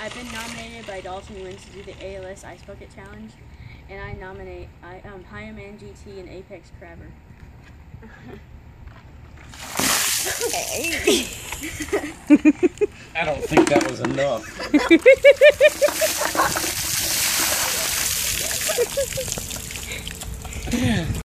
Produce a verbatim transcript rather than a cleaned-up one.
I've been nominated by Dalton Wins to do the A L S Ice Bucket Challenge, and I nominate I um High Man G T and Apex Crabber. I don't think that was enough.